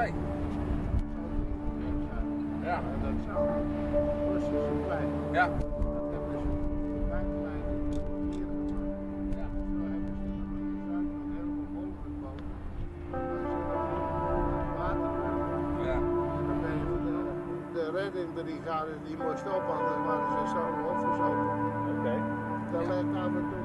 zij. Ja. Dat zou Russische plein. Ja. Dat hebben ze buitenlijn hier gemaakt. Ja. Zo hebben ze Zuid nog helemaal volgekomen. Dan is er nog een waterwerk. Ja. En dan ben je de reddingbrigade die moest op, anders waren ze zo opgezogen. Oké. Dat ligt af en toe